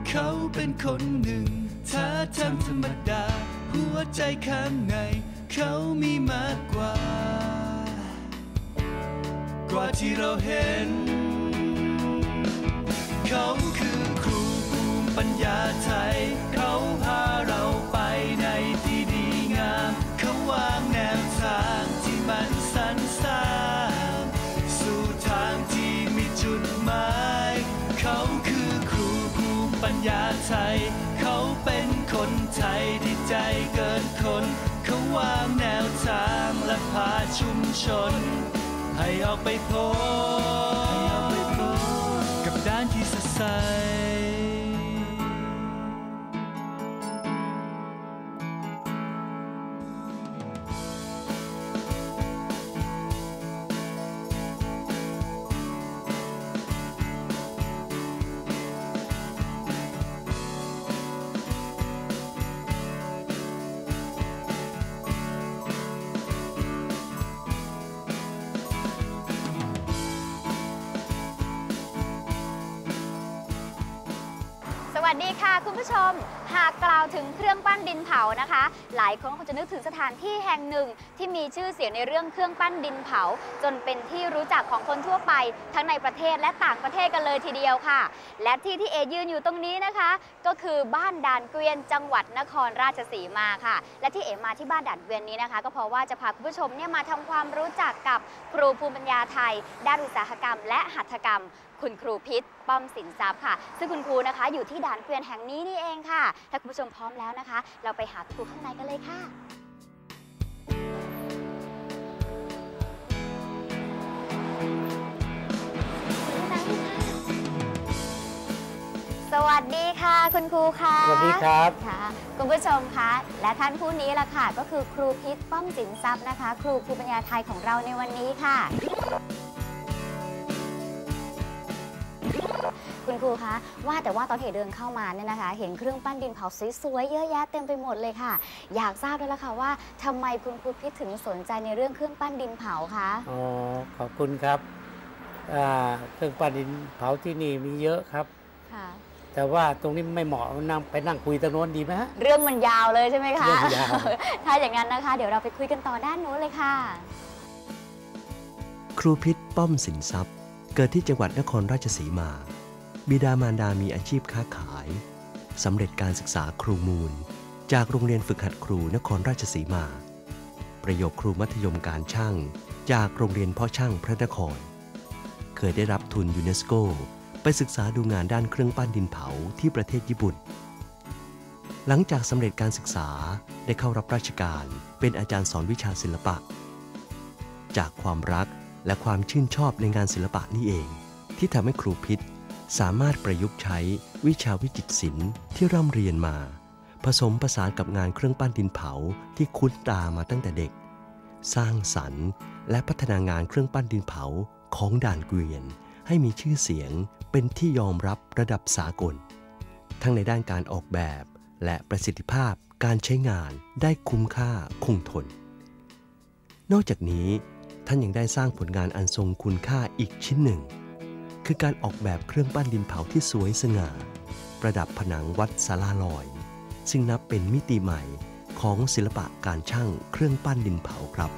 เขาเป็นคนหนึ่งถ้าทำธรรมดาหัวใจข้างในเขามีมากกว่าที่เราเห็นเขาคือครูภูมิปัญญาไทยเขาพาเราไปในที่ดีงามเขาวางแนวทางที่มันสรรสร้างสู่ทางที่มีจุดหมายเขาคือครูภูมิปัญญาไทยเขาเป็นคนไทยที่ใจเกินคนเขาวางแนวทางและพาชุมชนให้ออกไปพบกับด้านที่สดใสสวัสดีค่ะคุณผู้ชมหากกล่าวถึงเครื่องปั้นดินเผานะคะหลายคนคงจะนึกถึงสถานที่แห่งหนึ่งที่มีชื่อเสียงในเรื่องเครื่องปั้นดินเผาจนเป็นที่รู้จักของคนทั่วไปทั้งในประเทศและต่างประเทศกันเลยทีเดียวค่ะและที่เอยืนอยู่ตรงนี้นะคะก็คือบ้านด่านเกวียนจังหวัดนครราชสีมาค่ะและที่เอมาที่บ้านด่านเกวียนนี้นะคะก็เพราะว่าจะพาคุณผู้ชมเนี่ยมาทำความรู้จักกับครูภูมิปัญญาไทยด้านอุตสาหกรรมและหัตถกรรมคุณครูพิษป้อมสินทรัพย์ค่ะซึ่งคุณครูนะคะอยู่ที่ด่านเกวียนแห่งนี้นี่เองค่ะถ้าคุณผู้ชมพร้อมแล้วนะคะเราไปหาครูข้างในกันเลยค่ะสวัสดีค่ะคุณครูค่ะสวัสดีครับค่ะคุณผู้ชมคะและท่านผู้นี้ล่ะค่ะก็คือครูพิษป้อมสินทรัพย์นะคะครูภูมิปัญญาไทยของเราในวันนี้ค่ะคุณครูคะว่าแต่ว่าตอนเดินเข้ามาเนี่ยนะคะเห็นเครื่องปั้นดินเผาสวยๆเยอะแยะเต็มไปหมดเลยค่ะอยากทราบแล้วล่ะค่ะว่าทำไมคุณครูพิษถึงสนใจในเรื่องเครื่องปั้นดินเผาคะอ๋อขอบคุณครับเครื่องปั้นดินเผาที่นี่มีเยอะครับค่ะแต่ว่าตรงนี้ไม่เหมาะนั่งไปนั่งคุยตรงโน้นดีไหมฮะเรื่องมันยาวเลยใช่ไหมคะเรื่องยาวถ้าอย่างนั้นนะคะเดี๋ยวเราไปคุยกันต่อด้านโน้นเลยค่ะครูพิษป้อมสินทรัพย์เกิดที่จังหวัดนครราชสีมาบิดามารดามีอาชีพค้าขายสำเร็จการศึกษาครูมูลจากโรงเรียนฝึกหัดครูนครราชสีมาประโยคครูมัธยมการช่างจากโรงเรียนพ่อช่างพระนครเคยได้รับทุนยูเนสโกไปศึกษาดูงานด้านเครื่องปั้นดินเผาที่ประเทศญี่ปุ่นหลังจากสำเร็จการศึกษาได้เข้ารับราชการเป็นอาจารย์สอนวิชาศิลปะจากความรักและความชื่นชอบในงานศิลปะนี่เองที่ทำให้ครูพิษสามารถประยุกต์ใช้วิชาวิจิตรศิลป์ที่ร่ำเรียนมาผสมผสานกับงานเครื่องปั้นดินเผาที่คุ้นตามาตั้งแต่เด็กสร้างสรรค์และพัฒนางานเครื่องปั้นดินเผาของด่านเกวียนให้มีชื่อเสียงเป็นที่ยอมรับระดับสากลทั้งในด้านการออกแบบและประสิทธิภาพการใช้งานได้คุ้มค่าคงทนนอกจากนี้ท่านยังได้สร้างผลงานอันทรงคุณค่าอีกชิ้นหนึ่งคือการออกแบบเครื่องปั้นดินเผาที่สวยสง่าประดับผนังวัดศาลาลอยซึ่งนับเป็นมิติใหม่ของศิลปะการช่างเครื่องปั้นดินเผาครับ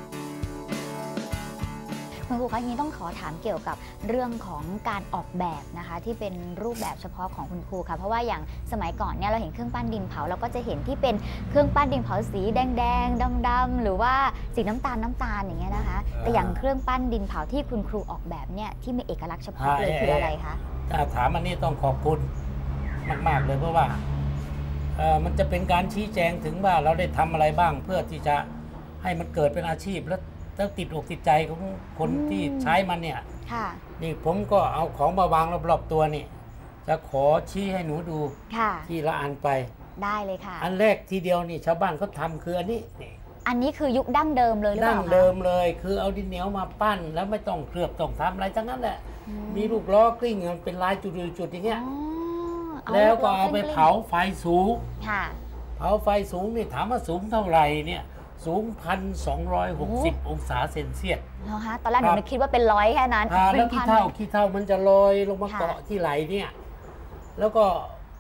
คุณครูคะนี้ต้องขอถามเกี่ยวกับเรื่องของการออกแบบนะคะที่เป็นรูปแบบเฉพาะของคุณครูค่ะเพราะว่าอย่างสมัยก่อนเนี่ยเราเห็นเครื่องปั้นดินเผาเราก็จะเห็นที่เป็นเครื่องปั้นดินเผาสีแดงๆดำๆหรือว่าสีน้ำตาลอย่างเงี้ยนะคะแต่อย่างเครื่องปั้นดินเผาที่คุณครูออกแบบเนี่ยที่มีเอกลักษณ์เฉพาะเลยคืออะไรคะถามอันนี้ต้องขอบคุณมากๆเลยเพราะว่ามันจะเป็นการชี้แจงถึงว่าเราได้ทำอะไรบ้างเพื่อที่จะให้มันเกิดเป็นอาชีพแล้วติดอกติดใจของคนที่ใช้มันเนี่ยนี่ผมก็เอาของมาวางรอบๆตัวนี่จะขอชี้ให้หนูดูที่ละอันไปได้เลยค่ะอันแรกทีเดียวนี่ชาวบ้านเขาทำคืออันนี้คือยุคดั้งเดิมเลยหรือเปล่าดั้งเดิมเลยคือเอาดินเหนียวมาปั้นแล้วไม่ต้องเคลือบต้องทำอะไรทั้งนั้นแหละมีลูกล้อกลิ้งมันเป็นลายจุดๆอย่างเงี้ยแล้วก็เอาไปเผาไฟสูงเผาไฟสูงนี่ถามว่าสูงเท่าไหร่เนี่ยสูง 1,260 องศาเซนเซียสเหรอคะตอนแรกหนูคิดว่าเป็น100แค่นั้นแล้วขี้เถ้ามันจะลอยลงมาเกาะที่ไหลเนี่ยแล้วก็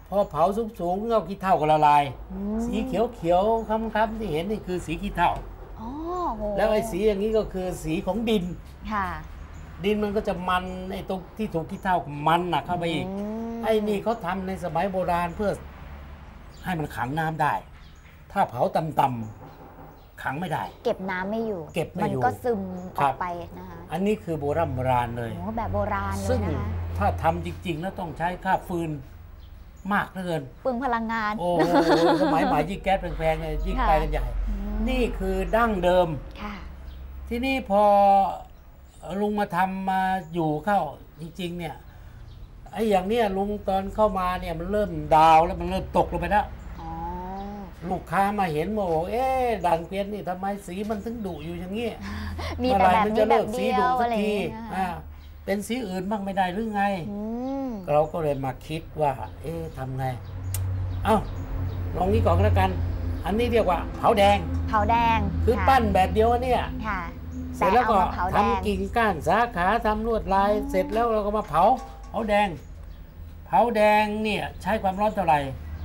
พอเผาสูงๆเงาขี้เถ้าก็ละลายสีเขียวๆค้ำๆที่เห็นนี่คือสีขี้เถ้าแล้วไอ้สีอย่างนี้ก็คือสีของดินค่ะดินมันก็จะมันไอ้ตรงที่ถูกขี้เถ้ามันหนักเข้าไปอีกไอ้นี่เขาทำในสมัยโบราณเพื่อให้มันขังน้ำได้ถ้าเผาต่ำๆขังไม่ได้เก็บน้ำไม่อยู่มันก็ซึมออกไปนะคะอันนี้คือโบราณเลยแบบโบราณเลยซึ่งถ้าทำจริงๆแล้วต้องใช้ค่าฟืนมากเหลือเกินเปลืองพลังงานโอ้สมัยใหม่ยิ่งแก๊สแพงๆเนี่ยยิ่งไปกันใหญ่นี่คือดั้งเดิมที่นี่พอลุงมาทำมาอยู่เข้าจริงๆเนี่ยไอ้อย่างเนี้ยลุงตอนเข้ามาเนี่ยมันเริ่มดาวแล้วมันเริ่มตกลงไปแล้วลูกค้ามาเห็นว่าเอ๊ะด่านเกวียนนี่ทำไมสีมันถึงดุอยู่อย่างนี้มีแต่แบบนี้แบบเดียวอะไรเป็นสีอื่นบ้างไม่ได้หรือไงเราก็เลยมาคิดว่าเอ๊ะทำไงเอ้าลองนี้ก่อนแล้วกันอันนี้เรียกว่าเผาแดงคือปั้นแบบเดียวเนี่ยเสร็จแล้วก็ทำกิ่งก้านสาขาทำลวดลายเสร็จแล้วเราก็มาเผาแดงเนี่ยใช้ความร้อนเท่าไหร่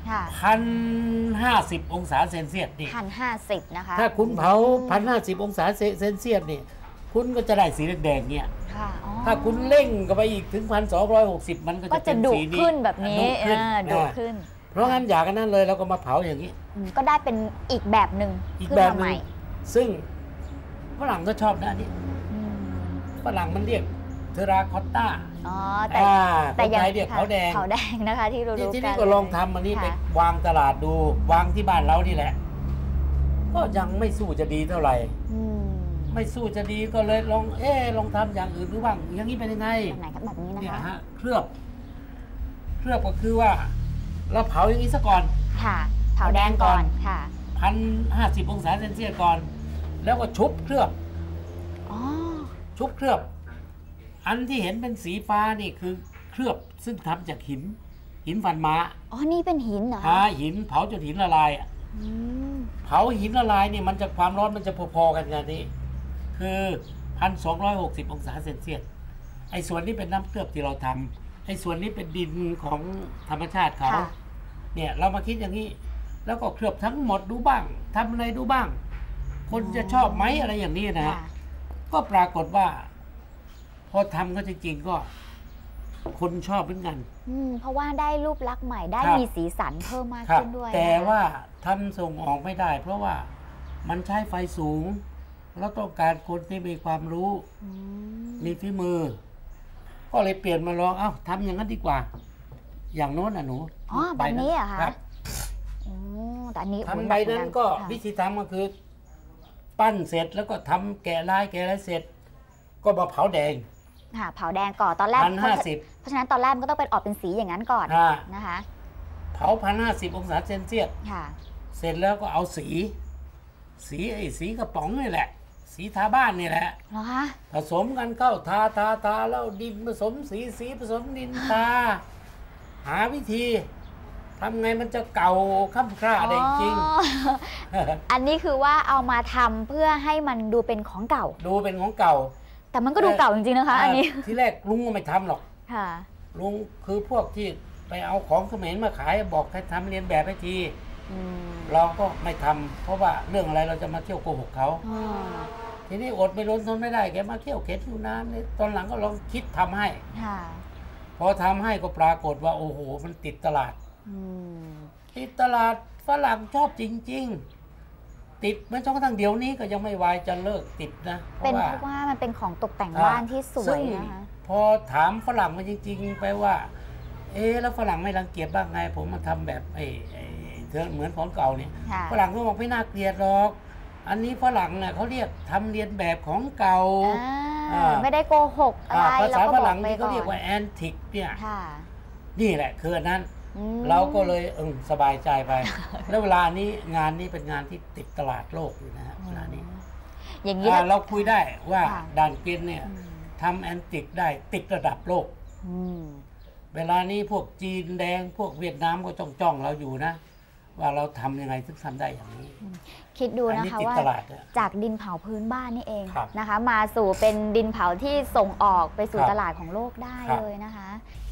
1,050 องศาเซนเซียสนี่ 1,050นะคะถ้าคุณเผา1,050 องศาเซนเซียสนี่คุณก็จะได้สีแดงเนี่ยถ้าคุณเร่งก็ไปอีกถึง 1,260 มันก็จะเป็นสีนี้ขึ้นแบบนี้ดุขึ้นเพราะงั้นอยากกันนั้นเลยเราก็มาเผาอย่างนี้ก็ได้เป็นอีกแบบหนึ่งอีกแบบหนึ่งซึ่งฝรั่งก็ชอบนะนี่ฝรั่งมันเรียกเทราคอตตาแต่ยังเรียกเผาแดงนะคะที่รู้กันที่นี่ก็ลองทำอันนี้ไปวางตลาดดูวางที่บ้านเรานี่แหละก็ยังไม่สู้จะดีเท่าไหร่ไม่สู้จะดีก็เลยลองทำอย่างอื่นดูบ้างอย่างนี้เป็นยังไงแบบนี้นะคะเนี่ยเคลือบก็คือว่าเราเผาอย่างนี้ซะก่อนค่ะเผาแดงก่อนค่ะ 1,050 องศาเซนเซียสก่อนแล้วก็ชุบเคลือบชุบเคลือบอันที่เห็นเป็นสีฟ้านี่คือเคลือบซึ่งทำจากหินฟันม้านี่เป็นหินเหรอหินเผาจนหินละลายเผาหินละลายนี่มันจะความร้อนมันจะพอๆกันนี่คือ 1,260 องศาเซนเซียสไอ้ส่วนนี้เป็นน้ำเคลือบที่เราทำไอ้ส่วนนี้เป็นดินของธรรมชาติเขาเนี่ยเรามาคิดอย่างนี้แล้วก็เคลือบทั้งหมดดูบ้างทำอะไรดูบ้างคนจะชอบไหมอะไรอย่างนี้นะก็ปรากฏว่าพอทำก็จริงๆก็คนชอบเหมือนกันเพราะว่าได้รูปลักษณ์ใหม่ได้มีสีสันเพิ่มมากขึ้นด้วยแต่ว่าทำส่งออกไม่ได้เพราะว่ามันใช้ไฟสูงแล้วต้องการคนที่มีความรู้มีฝีมือก็เลยเปลี่ยนมาลองทำอย่างนั้นดีกว่าอย่างโน้นหนูแบบนี้เหรอคะแต่อันนี้ทำใบนั้นก็วิธีทำก็คือปั้นเสร็จแล้วก็ทำแกะลายเสร็จก็มาเผาแดงเผาแดงก่อนตอนแรก 1,050 เพราะฉะนั้นตอนแรกมันก็ต้องเป็นออกเป็นสีอย่างนั้นก่อนนะคะเผา1,050 องศาเซนเซียสเสร็จแล้วก็เอาสีกระป๋องนี่แหละสีทาบ้านนี่แหละผสมกันเข้าทาแล้วดินผสมสีผสมดินทาหาวิธีทำไงมันจะเก่าค่ำคร่าได้จริงอันนี้คือว่าเอามาทำเพื่อให้มันดูเป็นของเก่าแต่มันก็ดูเก่าจริงๆนะคะอันนี้ที่แรกลุงก็ไม่ทำหรอกลุงคือพวกที่ไปเอาของเขมรมาขายบอกให้ทำเรียนแบบให้ทีเราก็ไม่ทำเพราะว่าเรื่องอะไรเราจะมาเที่ยวโกหกเขาทีนี้อดไม่ล้นทนไม่ได้แกมาเที่ยวเข็นอยู่นานตอนหลังก็ลองคิดทำให้พอทำให้ก็ปรากฏว่าโอ้โหมันติดตลาดฝรั่งชอบจริงๆติดไม่จนกระทั่งเดี๋ยวนี้ก็ยังไม่วายจะเลิกติดนะเป็นเพราะว่ามันเป็นของตกแต่งบ้านที่สวยนะคะพอถามฝรั่งมาจริงๆไปว่าแล้วฝรั่งไม่รังเกียจบ้างไงผมมาทำแบบเหมือนของเก่าเนี่ยฝรั่งก็บอกไม่น่าเกลียดหรอกอันนี้ฝรั่งเนี่ยเขาเรียกทำเรียนแบบของเก่าไม่ได้โกหกอะไรภาษาฝรั่งนี่เขาเรียกว่าแอนทิกเนี่ยนี่แหละคือนั้นเราก็เลยสบายใจไปแล้วเวลานี้งานนี้เป็นงานที่ติดตลาดโลกอยู่นะเวลานี้อย่างนี้เราคุยได้ว่าด่านเกวียนเนี่ยทำแอนติกได้ติดระดับโลกเวลานี้พวกจีนแดงพวกเวียดนามก็จ้องเราอยู่นะว่าเราทำยังไงถึงทำได้อย่างนี้คิดดูนะคะว่าจากดินเผาพื้นบ้านนี่เองนะคะมาสู่เป็นดินเผาที่ส่งออกไปสู่ตลาดของโลกได้เลยนะคะ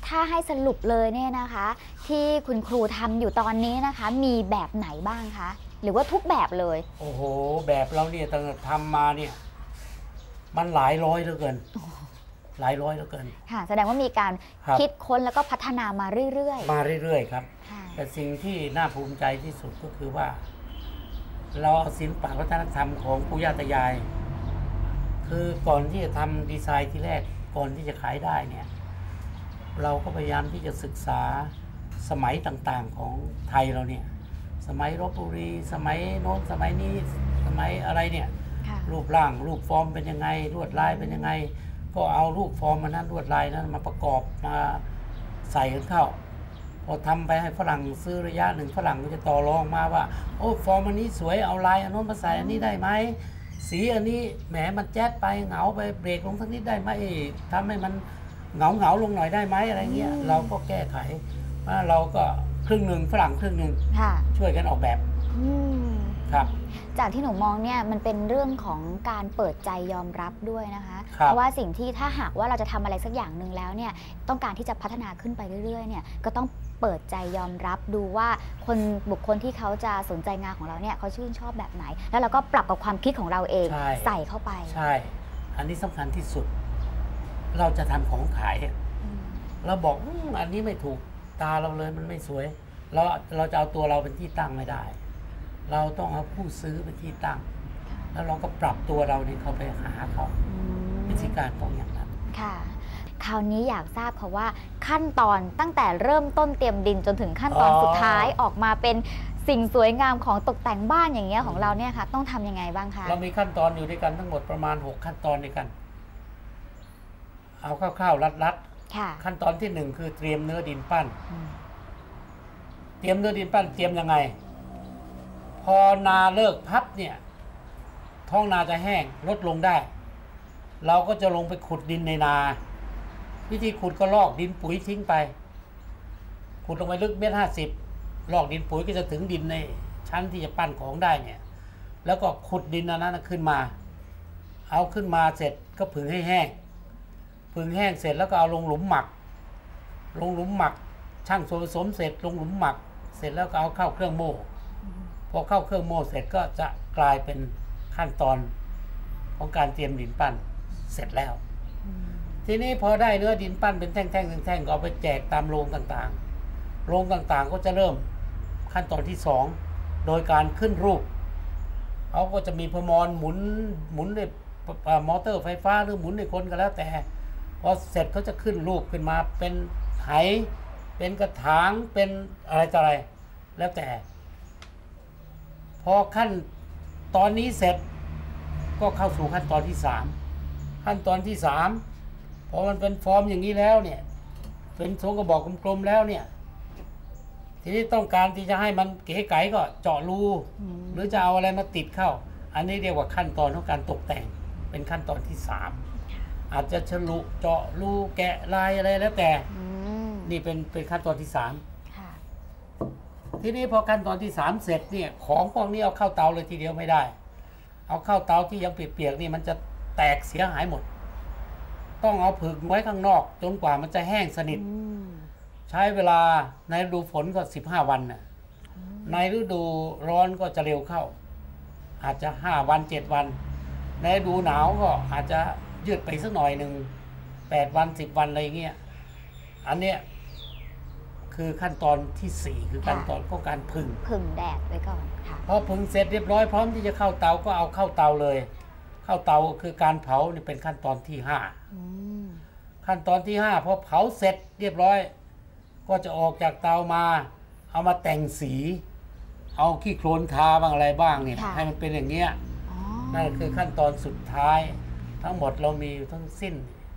ถ้าให้สรุปเลยเนี่ยนะคะ ที่คุณครูทำอยู่ตอนนี้นะคะ มีแบบไหนบ้างคะหรือว่าทุกแบบเลยโอ้โหแบบเราเนี่ยตั้งแต่ทำมาเนี่ยมันหลายร้อยเหลือเกินหลายร้อยเหลือเกินค่ะแสดงว่ามีการคิดค้นแล้วก็พัฒนามาเรื่อยๆมาเรื่อยๆครับแต่สิ่งที่น่าภูมิใจที่สุดก็คือว่าเราเอาศิลปะวัฒนธรรมของปู่ย่าตายายคือก่อนที่จะทำดีไซน์ที่แรกก่อนที่จะขายได้เนี่ยเราก็พยายามที่จะศึกษาสมัยต่างๆของไทยเราเนี่ยสมัยลพบุรีสมัยโน้นสมัยนี้สมัยอะไรเนี่ยรูปร่างรูปฟอร์มเป็นยังไงลวดลายเป็นยังไงก็เอารูปฟอร์มนั้นลวดลายนั้นมาประกอบมาใส่กันเข้าพอทำไปให้ฝรั่งซื้อระยะหนึ่งฝรั่งก็จะต่อรองมาว่าโอ้ฟอร์มอันนี้สวยเอาลายอันโน้นมาใส่อันนี้ได้ไหมสีอันนี้แหมมันแจ๊ดไปเหงาไปเบรกลงสักนิดได้ไหมทำให้มันเหงาลงหน่อยได้ไหมอะไรเงี้ยเราก็แก้ไขเราก็ครึ่งหนึ่งฝรั่งครึ่งหนึ่งช่วยกันออกแบบครับจากที่หนูมองเนี่ยมันเป็นเรื่องของการเปิดใจยอมรับด้วยนะคะเพราะว่าสิ่งที่ถ้าหากว่าเราจะทำอะไรสักอย่างหนึ่งแล้วเนี่ยต้องการที่จะพัฒนาขึ้นไปเรื่อยๆเนี่ยก็ต้องเปิดใจยอมรับดูว่าบุคคลที่เขาจะสนใจงานของเราเนี่ยเขาชื่นชอบแบบไหนแล้วเราก็ปรับกับความคิดของเราเองใส่เข้าไปใช่อันนี้สำคัญที่สุดเราจะทำของขายเราบอกอันนี้ไม่ถูกตาเราเลยมันไม่สวยเราจะเอาตัวเราเป็นที่ตั้งไม่ได้เราต้องเอาผู้ซื้อเป็นที่ตั้งแล้วเราก็ปรับตัวเราเนี่ยเข้าไปหาเขาวิธีการต้องอย่างนั้นค่ะคราวนี้อยากทราบค่ะว่าขั้นตอนตั้งแต่เริ่มต้นเตรียมดินจนถึงขั้นตอนสุดท้ายออกมาเป็นสิ่งสวยงามของตกแต่งบ้านอย่างเงี้ยของเราเนี่ยค่ะต้องทำยังไงบ้างคะเรามีขั้นตอนอยู่ด้วยกันทั้งหมดประมาณ6ขั้นตอนด้วยกันเอาคร่าวๆรัดๆขั้นตอนที่1คือเตรียมเนื้อดินปั้นเตรียมเนื้อดินปั้นเตรียมยังไงพอนาเลิกพับเนี่ยท้องนาจะแห้งลดลงได้เราก็จะลงไปขุดดินในนาวิธีขุดก็ลอกดินปุ๋ยทิ้งไปขุดลงไปลึก1.50 ลอกดินปุ๋ยก็จะถึงดินในชั้นที่จะปั้นของได้เนี่ยแล้วก็ขุดดินนั้นขึ้นมาเอาขึ้นมาเสร็จก็ผึ่งให้แห้งผึ่งแห้งเสร็จแล้วก็เอาลงหลุมหมักชั่งส่วนผสมเสร็จลงหลุมหมักเสร็จแล้วก็เอาเข้าเครื่องโม่พอเข้าเครื่องโม่เสร็จก็จะกลายเป็นขั้นตอนของการเตรียมดินปั้นเสร็จแล้วทีนี้พอได้เนื้อดินปั้นเป็นแท่งๆก็เอาไปแจกตามโรงต่างๆก็จะเริ่มขั้นตอนที่2โดยการขึ้นรูปเขาก็จะมีพมรหมุนด้วยมอเตอร์ไฟฟ้าหรือหมุนด้วยคนก็แล้วแต่พอเสร็จเขาจะขึ้นรูปขึ้นมาเป็นไหเป็นกระถางเป็นอะไรต่ออะไรแล้วแต่พอขั้นตอนนี้เสร็จก็เข้าสู่ขั้นตอนที่3ขั้นตอนที่3พอมันเป็นฟอร์มอย่างนี้แล้วเนี่ยเป็นทรงกระบอกกลมๆแล้วเนี่ยทีนี้ต้องการที่จะให้มันเก๋ไก๋ก็เจาะรูหรือจะเอาอะไรมาติดเข้าอันนี้เรียกว่าขั้นตอนของการตกแต่งเป็นขั้นตอนที่3อาจจะฉลุเจาะรูแกะลายอะไรแล้วแต่นี่เป็นขั้นตอนที่3ทีนี้พอขั้นตอนที่3เสร็จเนี่ยของพวกนี้เอาเข้าเตาเลยทีเดียวไม่ได้เอาเข้าเตาที่ยังเปียกๆนี่มันจะแตกเสียหายหมดต้องเอาผึ่งไว้ข้างนอกจนกว่ามันจะแห้งสนิทใช้เวลาในฤดูฝนก็15 วันน่ะในฤดูร้อนก็จะเร็วเข้าอาจจะ5 วัน7 วันในฤดูหนาวก็อาจจะยืดไปสักหน่อยหนึ่ง8 วัน10 วันอะไรเงี้ยอันเนี้ยคือขั้นตอนที่4คือขั้นตอนของการผึ่งแดดไว้ก่อนค่ะพอผึ่งเสร็จเรียบร้อยพร้อมที่จะเข้าเตาก็เอาเข้าเตาเลยเข้าเตาคือการเผานี่เป็นขั้นตอนที่5ขั้นตอนที่5พอเผาเสร็จเรียบร้อยก็จะออกจากเตามาเอามาแต่งสีเอาขี้โคลนทาบ้างอะไรบ้างเนี่ยให้มันเป็นอย่างเงี้ยนั่นคือขั้นตอนสุดท้ายทั้งหมดเรามีทั้งสิ้น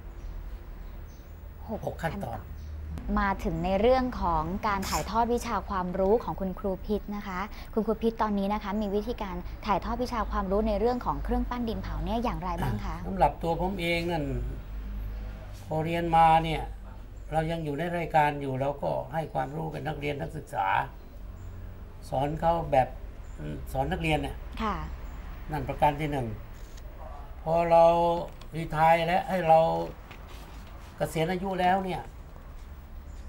6 ขั้นตอนมาถึงในเรื่องของการถ่ายทอดวิชาความรู้ของคุณครูพิษนะคะคุณครูพิษตอนนี้นะคะมีวิธีการถ่ายทอดวิชาความรู้ในเรื่องของเครื่องปั้นดินเผาเนี่ยอย่างไรบ้างคะสำหรับตัวผมเองนั่นพอเรียนมาเนี่ยเรายังอยู่ในรายการอยู่เราก็ให้ความรู้กับนักเรียนนักศึกษาสอนเขาแบบสอนนักเรียนเนี่ยนั่นประการที่1พอเรารีไทร์และให้เราเกษียณอายุแล้วเนี่ย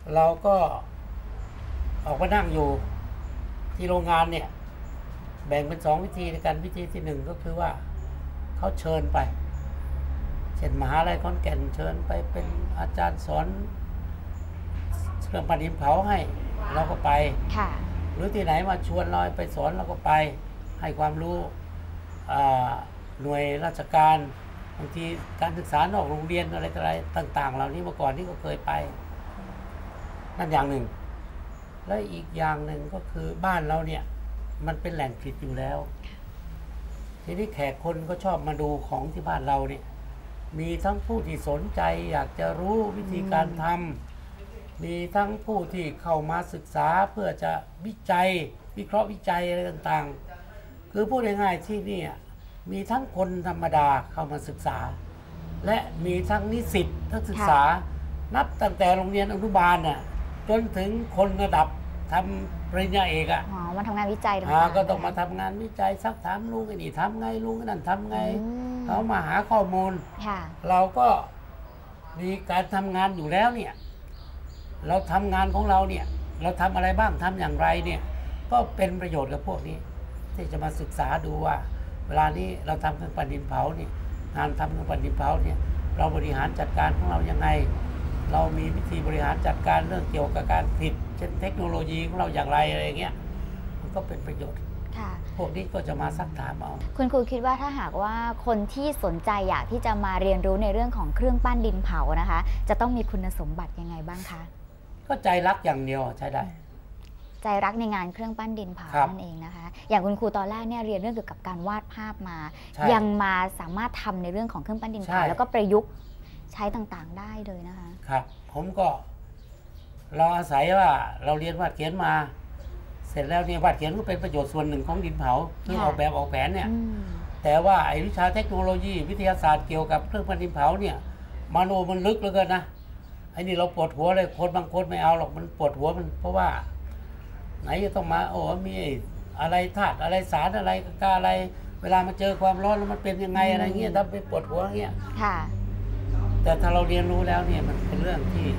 เราก็ออกมานั่งอยู่ที่โรงงานเนี่ยแบ่งเป็น2 วิธีในการวิธีที่1ก็คือว่าเขาเชิญไปเช่นมหาลัยขอนแก่นเชิญไปเป็นอาจารย์สอนเครื่องปั้นดินเผาให้เราก็ไปหรือที่ไหนมาชวนเราไปสอนเราก็ไปให้ความรู้หน่วยราชการบางทีการศึกษานอกโรงเรียนอะไรต่างๆเหล่านี้เมื่อก่อนนี่ก็เคยไปนั่นอย่างหนึ่งและอีกอย่างหนึ่งก็คือบ้านเราเนี่ยมันเป็นแหล่งผลิตอยู่แล้วทีนี้แขกคนก็ชอบมาดูของที่บ้านเราเนี่ยมีทั้งผู้ที่สนใจอยากจะรู้วิธีการทำมีทั้งผู้ที่เข้ามาศึกษาเพื่อจะวิจัยวิเคราะห์วิจัยอะไรต่างๆคือพูดง่ายๆที่นี่มีทั้งคนธรรมดาเข้ามาศึกษาและมีทั้งนิสิตนักศึกษานับตั้งแต่โรงเรียนอนุบาลน่ะจนถึงคนระดับทำปริญญาเอกมาทำงานวิจัยก็ต้องมาทำงานวิจัยซักถามลุงไอ้นี่ทำไงลุงนั่นทำไงเขามาหาข้อมูลเราก็มีการทำงานอยู่แล้วเนี่ยเราทำงานของเราเนี่ยเราทำอะไรบ้างทำอย่างไรเนี่ยก็เป็นประโยชน์กับพวกนี้ที่จะมาศึกษาดูว่าเวลานี้เราทำเครื่องปั้นดินเผาเนี่ยงานทำเครื่องปั้นดินเผาเนี่ยเราบริหารจัดการของเรายังไงเรามีวิธีบริหารจัดการเรื่องเกี่ยวกับการผลิตเช่นเทคโนโลยีของเราอย่างไรอะไรอย่างเงี้ยมันก็เป็นประโยชน์พวกนี้ก็จะมาซักถามเอาคุณครูคิดว่าถ้าหากว่าคนที่สนใจอยากที่จะมาเรียนรู้ในเรื่องของเครื่องปั้นดินเผานะคะจะต้องมีคุณสมบัติยังไงบ้างคะก็ใจรักอย่างเดียวใช้ได้ใจรักในงานเครื่องปั้นดินเผานั่นเองนะคะอย่างคุณครูตอนแรกเนี่ยเรียนเรื่องเกี่ยวกับการวาดภาพมายังมาสามารถทำในเรื่องของเครื่องปั้นดินเผาแล้วก็ประยุกต์ใช้ต่างๆได้เลยนะคะครับผมก็เราอาศัยว่าเราเรียนวาดเขียนมาเสร็จแล้วเนี่ยวาดเขียนก็เป็นประโยชน์ส่วนหนึ่งของดินเผาคือออกแบบออกแผนเนี่ยแต่ว่าไอ้วิชาเทคโนโลยีวิทยาศาสตร์เกี่ยวกับเครื่องปั้นดินเผาเนี่ยมันลึกเหลือเกินนะไอ้นี่เราปวดหัวเลยคนบางคนไม่เอาหรอกมันปวดหัวมันเพราะว่าไหนจะต้องมามีอะไรธาตุอะไรสารอะไรกาอะไรเวลามาเจอความร้อนแล้วมันเป็นยังไงอะไรเงี้ยถ้าไปปวดหัวเงี้ยแต่ถ้าเราเรียนรู้แล้วเนี่ยมันเป็นเรื่องที่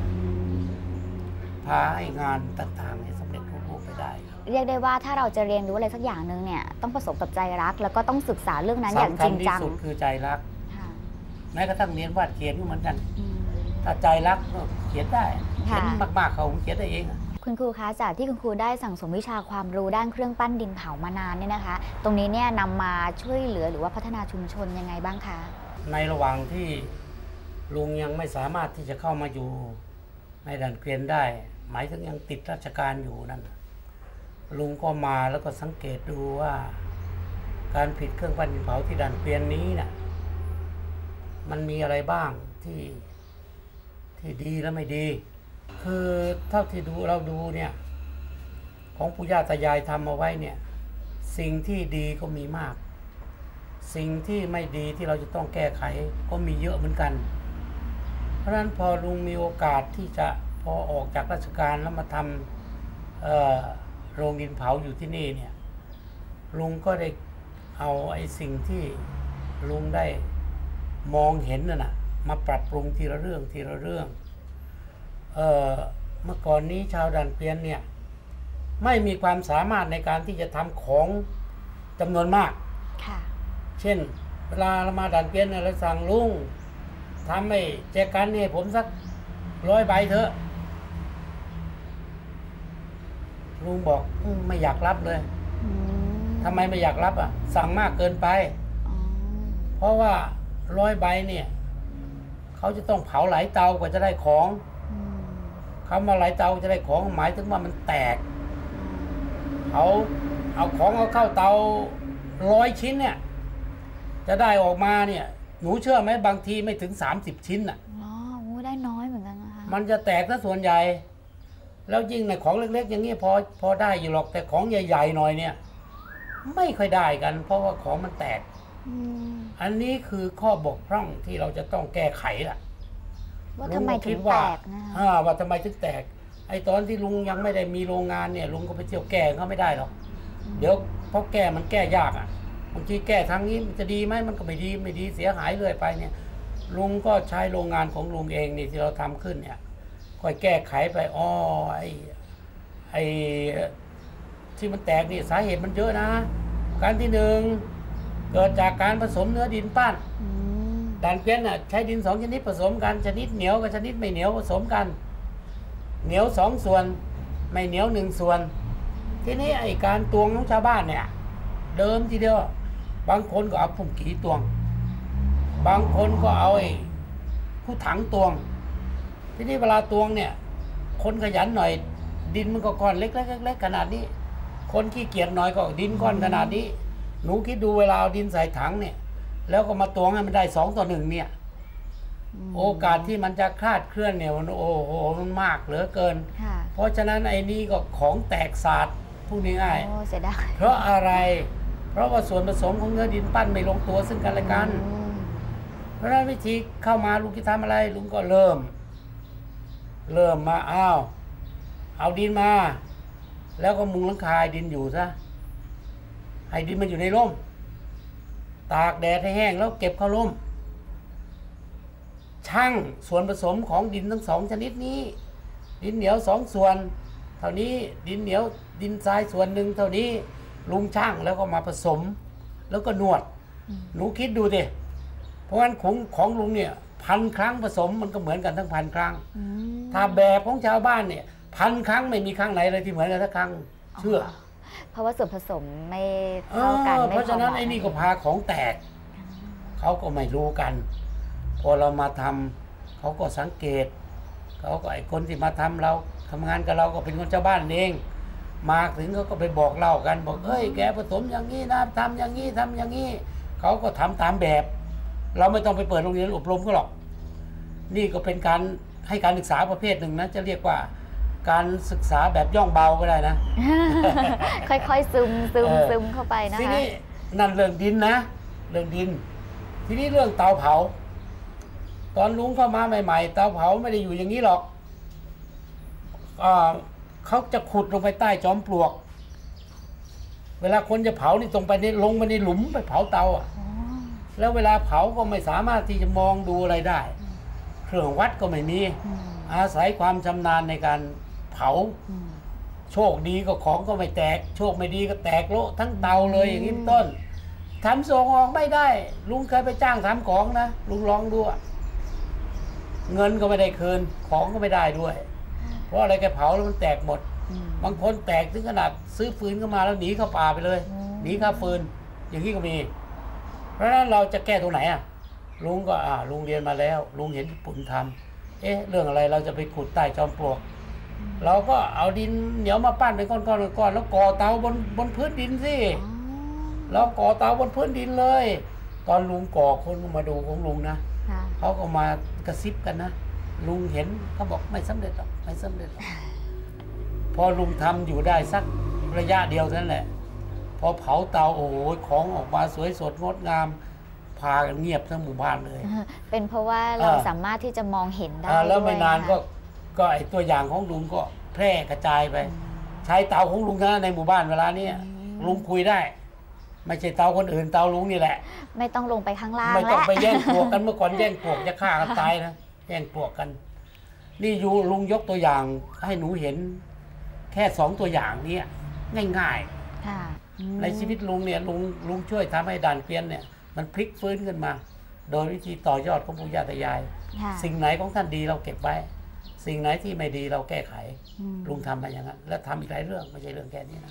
พาให้งานต่างๆสำเร็จรุ่งโรจน์ไปได้เรียกได้ว่าถ้าเราจะเรียนรู้อะไรสักอย่างหนึ่งเนี่ยต้องผสมกับใจรักแล้วก็ต้องศึกษาเรื่องนั้นอย่างจริงจังสำคัญที่สุดคือใจรักแม้กระทั่งเรียนวาดเขียนก็เหมือนกันถ้าใจรักก็เขียนได้เขียนมากๆเขาเขียนได้เองคุณครูคะจากที่คุณครูได้สั่งสมวิชาความรู้ด้านเครื่องปั้นดินเผามานานเนี่ยนะคะตรงนี้เนี่ยนำมาช่วยเหลือหรือว่าพัฒนาชุมชนยังไงบ้างคะในระหว่างที่ลุงยังไม่สามารถที่จะเข้ามาอยู่ในด่านเกวียนได้หมายถึงยังติดราชการอยู่นั่นลุงก็มาแล้วก็สังเกตดูว่าการผลิตเครื่องปั้นดินเผาที่ด่านเกวียนนี้น่ะมันมีอะไรบ้างที่ดีและไม่ดีคือเท่าที่เราดูเนี่ยของปู่ย่าตายายทำเอาไว้เนี่ยสิ่งที่ดีก็มีมากสิ่งที่ไม่ดีที่เราจะต้องแก้ไขก็มีเยอะเหมือนกันเพราะฉะนั้นพอลุงมีโอกาสที่จะพอออกจากราชการแล้วมาทำโรงดินเผาอยู่ที่นี่เนี่ยลุงก็ได้เอาไอ้สิ่งที่ลุงได้มองเห็นน่ะมาปรับปรุงทีละเรื่องทีละเรื่องเมื่อก่อนนี้ชาวด่านเกวียนเนี่ยไม่มีความสามารถในการที่จะทำของจำนวนมากเช่นเวลาเรามาด่านเกวียนเราสั่งลุงทำให้แจกันเนี่ยผมสัก100 ใบเถอะลุงบอกไม่อยากรับเลยทำไมไม่อยากรับสั่งมากเกินไปเพราะว่า100 ใบเนี่ยเขาจะต้องเผาหลายเตากว่าจะได้ของคำว่าหลายเตาจะได้ของหมายถึงว่ามันแตกเอาของเอาเข้าเตา100 ชิ้นเนี่ยจะได้ออกมาเนี่ยหนูเชื่อไหมบางทีไม่ถึง30 ชิ้นได้น้อยเหมือนกันนะคะมันจะแตกซะส่วนใหญ่แล้วยิ่งในของเล็กๆอย่างนี้พอได้อยู่หรอกแต่ของใหญ่ๆหน่อยเนี่ยไม่ค่อยได้กันเพราะว่าของมันแตกอันนี้คือข้อบกพร่องที่เราจะต้องแก้ไขล่ะว่าทำไมถึงแตกนะว่าทำไมถึงแตกไอ้ตอนที่ลุงยังไม่ได้มีโรงงานเนี่ยลุงก็ไปเที่ยวแก้เขาไม่ได้หรอกเดี๋ยวเพราะแก้มันแก้ยากบางทีแก้ทางนี้มันจะดีไหมมันก็ไม่ดีเสียหายเลยไปเนี่ยลุงก็ใช้โรงงานของลุงเองนี่ที่เราทำขึ้นเนี่ยก็ค่อยแก้ไขไปอ๋อไอ้ที่มันแตกนี่สาเหตุมันเยอะนะการที่หนึ่งเกิดจากการผสมเนื้อดินปั้นด่านเกวียนใช้ดิน2ชนิดผสมกันชนิดเหนียวกับชนิดไม่เหนียวผสมกันเหนียว2 ส่วนไม่เหนียว1 ส่วนทีนี้ไอ้การตวงของชาวบ้านเนี่ยเดิมทีเดียวบางคนก็เอาผงกีตวงบางคนก็เอาไอ้ผู้ถังตวงทีนี้เวลาตวงเนี่ยคนขยันหน่อยดินมันก็ก้อนเล็กๆขนาดนี้คนขี้เกียจหน่อยก็ดินก้อนขนาดนี้หนูคิดดูเวลาเอาดินใส่ถังเนี่ยแล้วก็มาตวงให้มันได้2:1เนี่ยโอกาสที่มันจะคลาดเคลื่อนเนี่ยมันโอ้โหมันมากเหลือเกินเพราะฉะนั้นไอ้นี่ก็ของแตกสาดพูดง่ายๆเสียดายเพราะอะไรเพราะว่าส่วนผสมของเนื้อดินปั้นไม่ลงตัวซึ่งกันและกันเพราะฉะนั้นวิธีเข้ามาลุงจะทำอะไรลุงก็เริ่มมาเอาดินมาแล้วก็มุงหลังคาดินอยู่ซะให้ดินมันอยู่ในร่มตากแดดให้แห้งแล้วเก็บเข้าร่มชั่งส่วนผสมของดินทั้ง2ชนิดนี้ดินเหนียว2 ส่วนเท่านี้ดินเหนียวดินทรายส่วนหนึ่งเท่านี้ลุงชั่งแล้วก็มาผสมแล้วก็นวดหนูคิดดูดิเพราะฉะนั้นของลุงเนี่ย1,000 ครั้งผสมมันก็เหมือนกันทั้ง1,000 ครั้งถ้าแบบของชาวบ้านเนี่ย1,000 ครั้งไม่มีครั้งไหนเลยที่เหมือนกันสักครั้งเชื่อเพราะว่าส่วนผสมไม่เท่ากันเพราะฉะนั้นไอ้นี่ก็พาของแตกเขาก็ไม่รู้กันพอเรามาทำเขาก็สังเกตเขาก็ไอ้คนที่มาทำเราทำงานกับเราก็เป็นคนชาวบ้านเองมาถึงเขาก็ไปบอกเล่ากันบอกเฮ้ยแกผสมอย่างนี้นะทำอย่างนี้ทำอย่างนี้เขาก็ทำตามแบบเราไม่ต้องไปเปิดโรงเรียนอบรมก็หรอกนี่ก็เป็นการให้การศึกษาประเภทหนึ่งนะจะเรียกว่าการศึกษาแบบย่องเบาก็ได้นะค่อยๆซึมเข้าไปนะคะทีนี้นั่นเรื่องดินนะเรื่องดินทีนี้เรื่องเตาเผาตอนลุงเข้ามาใหม่ๆเตาเผาไม่ได้อยู่อย่างนี้หรอกเขาจะขุดลงไปใต้จอมปลวกเวลาคนจะเผานี่ตรงไปนี่ลงไปในหลุมไปเผาเตาแล้วเวลาเผาก็ไม่สามารถที่จะมองดูอะไรได้เครื่องวัดก็ไม่มีอาศัยความชำนาญในการเผาโชคดีก็ของก็ไม่แตกโชคไม่ดีก็แตกโละทั้งเตาเลยอย่างนี้เป็นต้นทำส่งออกไม่ได้ลุงเคยไปจ้างทำของนะลุงลองดูเงินก็ไม่ได้คืนของก็ไม่ได้ด้วยเพราะอะไรแกเผาแล้วมันแตกหมดบางคนแตกถึงขนาดซื้อฟืนเข้ามาแล้วหนีเข้าป่าไปเลยหนีค่าฟืนอย่างนี้ก็มีเพราะฉะนั้นเราจะแก้ตรงไหนลุงก็ลุงเรียนมาแล้วลุงเห็นญี่ปุ่นทำเรื่องอะไรเราจะไปขุดใต้จอมปลวกเราก็เอาดินเหนียวมาปั้นเป็นก้อนๆแล้วก่อเตาบนพื้นดินสิแล้วก่อเตาบนพื้นดินเลยตอนลุงก่อคนมาดูของลุงนะเขาก็มากระซิบกันนะลุงเห็นเขาบอกไม่สำเร็จหรอกไม่สำเร็จหรอกพอลุงทำอยู่ได้สักระยะเดียวเท่านั้นแหละพอเผาเตาโอ้โหของออกมาสวยสดงดงามพากันเงียบทั้งหมู่บ้านเลยเป็นเพราะว่าเราสามารถที่จะมองเห็นได้แล้วไม่นานก็ไอตัวอย่างของลุงก็แพร่กระจายไปใช้เตาของลุงนะในหมู่บ้านเวลานี้ลุงคุยได้ไม่ใช่เตาคนอื่นเตาลุงนี่แหละไม่ต้องลงไปข้างล่างไม่ต้องไปแย่งปลวกกันเมื่อก่อนแย่งปลวกจะฆ่ากันตายนะแย่งปลวกกันนี่ลุงยกตัวอย่างให้หนูเห็นแค่2 ตัวอย่างนี้ง่ายๆในชีวิตลุงเนี่ยลุงช่วยทำให้ด่านเกวียนเนี่ยมันพลิกฟื้นขึ้นมาโดยวิธีต่อยอดของปู่ย่าตายายสิ่งไหนของท่านดีเราเก็บไว้สิ่งไหนที่ไม่ดีเราแก้ไขลุงทำมาอย่างนั้นและทำอีกหลายเรื่องไม่ใช่เรื่องแค่นี้นะ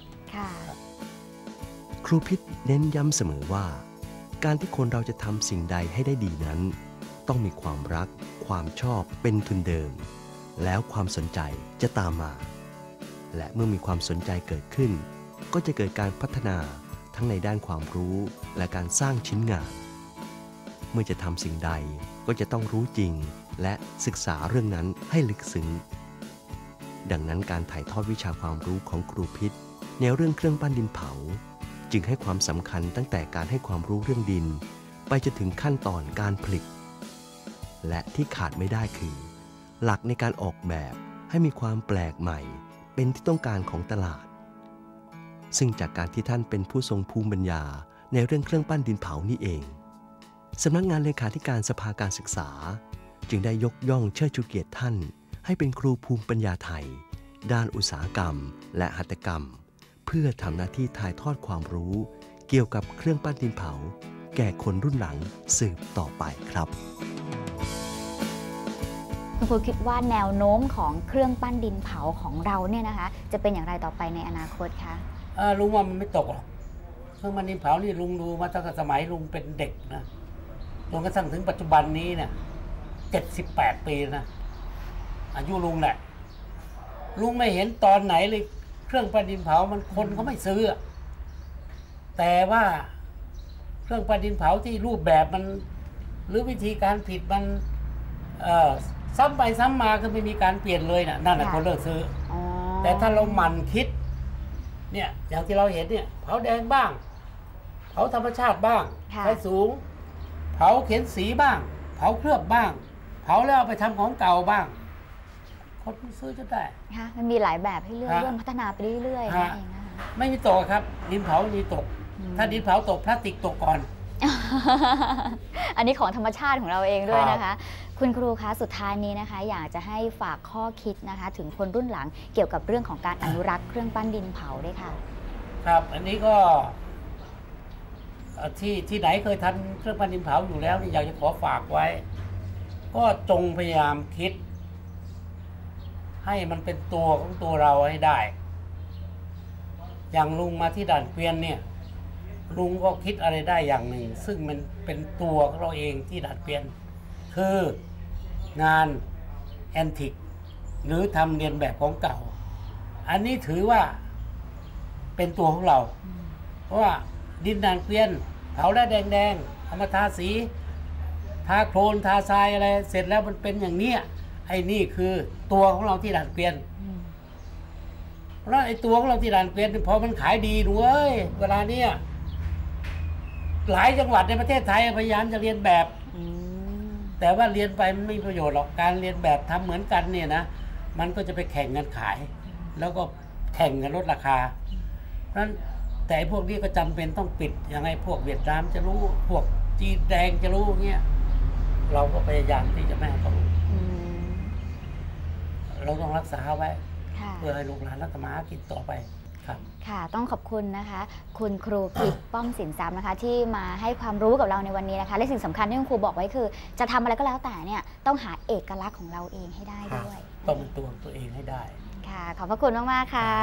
ครูพิษเน้นย้ำเสมอว่าการที่คนเราจะทำสิ่งใดให้ได้ดีนั้นต้องมีความรักความชอบเป็นทุนเดิมแล้วความสนใจจะตามมาและเมื่อมีความสนใจเกิดขึ้นก็จะเกิดการพัฒนาทั้งในด้านความรู้และการสร้างชิ้นงานเมื่อจะทำสิ่งใดก็จะต้องรู้จริงและศึกษาเรื่องนั้นให้ลึกซึ้งดังนั้นการถ่ายทอดวิชาความรู้ของครูพิษในเรื่องเครื่องปั้นดินเผาจึงให้ความสำคัญตั้งแต่การให้ความรู้เรื่องดินไปจนถึงขั้นตอนการผลิตและที่ขาดไม่ได้คือหลักในการออกแบบให้มีความแปลกใหม่เป็นที่ต้องการของตลาดซึ่งจากการที่ท่านเป็นผู้ทรงภูมิปัญญาในเรื่องเครื่องปั้นดินเผานี่เองสำนักงานเลขาธิการสภาการศึกษาจึงได้ยกย่องเชิดชูเกียรติท่านให้เป็นครูภูมิปัญญาไทยด้านอุตสาหกรรมและหัตถกรรมเพื่อทำหน้าที่ถ่ายทอดความรู้เกี่ยวกับเครื่องปั้นดินเผาแก่คนรุ่นหลังสืบต่อไปครับคุณครูคิดว่าแนวโน้มของเครื่องปั้นดินเผาของเราเนี่ยนะคะจะเป็นอย่างไรต่อไปในอนาคตคะลุงว่ามันไม่ตกหรอกเครื่องปั้นดินเผานี่ลุงดูมาตั้งแต่สมัยลุงเป็นเด็กนะจนกระทั่งถึงปัจจุบันนี้เนี่ย78 ปีนะอายุลุงแหละลุงไม่เห็นตอนไหนเลยเครื่องปั้นดินเผามันคนเขาไม่ซื้อแต่ว่าเครื่องปั้นดินเผาที่รูปแบบมันหรือวิธีการผิดมันซ้ำไปซ้ำมาคือไม่มีการเปลี่ยนเลยนะนั่นแหละคนเลิกซื้อแต่ถ้าเราหมั่นคิดเนี่ยอย่างที่เราเห็นเนี่ยเผาแดงบ้างเผาธรรมชาติบ้างไฟสูงเผาเข็นสีบ้างเผาเคลือบบ้างเผาแล้วเอาไปทำของเก่าบ้างคนซื้อจะได้มันมีหลายแบบให้เลือกเรื่องพัฒนาไปเรื่อยๆนั่นเองนะคะไม่มีตกครับดินเผามีตกถ้าดินเผาตกพลาสติกตกก่อนอันนี้ของธรรมชาติของเราเองด้วยนะคะคุณครูคะสุดท้ายนี้นะคะอยากจะให้ฝากข้อคิดนะคะถึงคนรุ่นหลังเกี่ยวกับเรื่องของการอนุรักษ์เครื่องปั้นดินเผาด้วยค่ะครับอันนี้ก็ที่ไหนเคยทำเครื่องปั้นดินเผาอยู่แล้วนี่อยากจะขอฝากไว้ก็จงพยายามคิดให้มันเป็นตัวของตัวเราให้ได้อย่างลุงมาที่ด่านเกวียนเนี่ยลุงก็คิดอะไรได้อย่างหนึ่งซึ่งมันเป็นตัวของเราเองที่ด่านเกวียนคืองานแอนทิกหรือทำเรียนแบบของเก่าอันนี้ถือว่าเป็นตัวของเราเพราะว่าดินด่านเกวียนเผาแล้วแดงๆเอามาทาสีทาโคลนทาทรายอะไรเสร็จแล้วมันเป็นอย่างนี้ไอ้นี่คือตัวของเราที่ด่านเกวียนแล้วไอ้ตัวของเราที่ด่านเกวียนพอมันขายดีด้วยเวลาเนี้ยหลายจังหวัดในประเทศไทยพยายามจะเรียนแบบแต่ว่าเรียนไปมันไม่มีประโยชน์หรอกการเรียนแบบทำเหมือนกันเนี่ยนะมันก็จะไปแข่งกันขายแล้วก็แข่งกันลดราคาเพราะฉะนั้นแต่พวกนี้ก็จำเป็นต้องปิดยังไงพวกเวียดนามจะรู้พวกจีนแดงจะรู้เงี้ยเราก็พยายามที่จะไม่ให้เขารู้เราต้องรักษาไว้เพื่อให้ลูกหลานรักษากินต่อไปค่ะต้องขอบคุณนะคะคุณครูพิษป้อมสินทรัพย์นะคะที่มาให้ความรู้กับเราในวันนี้นะคะและสิ่งสำคัญที่คุณครูบอกไว้คือจะทำอะไรก็แล้วแต่เนี่ยต้องหาเอกลักษณ์ของเราเองให้ได้ด้วยต้องเป็นตัวเองให้ได้ค่ะขอบพระคุณมากๆค่ะ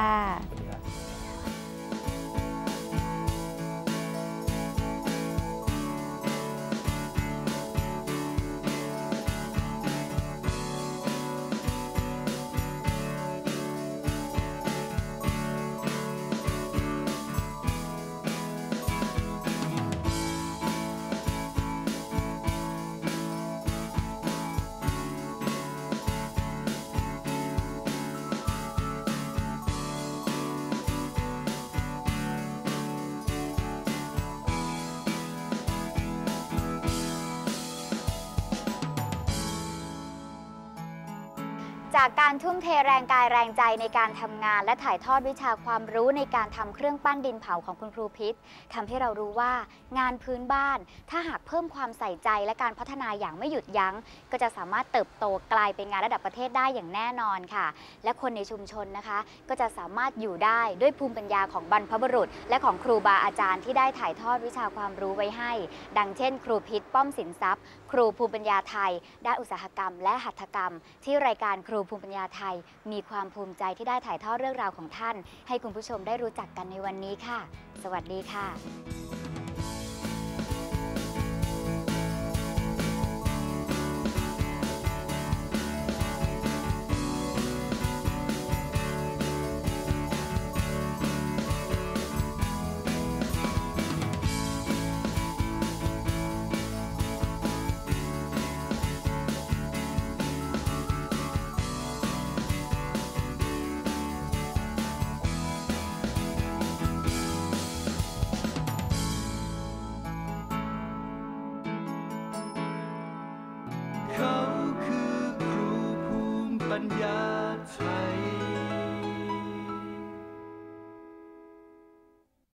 จากการทุ่มเทแรงกายแรงใจในการทำงานและถ่ายทอดวิชาความรู้ในการทำเครื่องปั้นดินเผาของคุณครูพิษทำให้เรารู้ว่างานพื้นบ้านถ้าหากเพิ่มความใส่ใจและการพัฒนาอย่างไม่หยุดยั้งก็จะสามารถเติบโตกลายเป็นงานระดับประเทศได้อย่างแน่นอนค่ะและคนในชุมชนนะคะก็จะสามารถอยู่ได้ด้วยภูมิปัญญาของบรรพบุรุษและของครูบาอาจารย์ที่ได้ถ่ายทอดวิชาความรู้ไว้ให้ดังเช่นครูพิษป้อมสินทรัพย์ครูภูมิปัญญาไทยด้านอุตสาหกรรมและหัตถกรรมที่รายการครูภูมิปัญญาไทยมีความภูมิใจที่ได้ถ่ายทอดเรื่องราวของท่านให้คุณผู้ชมได้รู้จักกันในวันนี้ค่ะสวัสดีค่ะเขาคือครูภูมิปัญญา